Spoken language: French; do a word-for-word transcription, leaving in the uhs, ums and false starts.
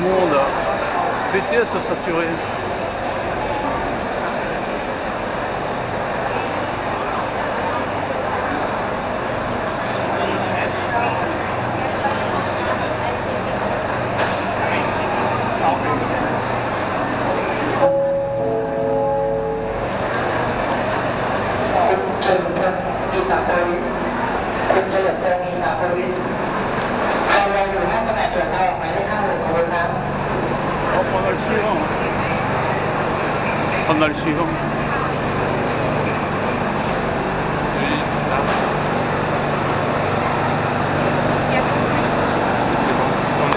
monde. B T S saturé. On a le suivant. On a le suivant.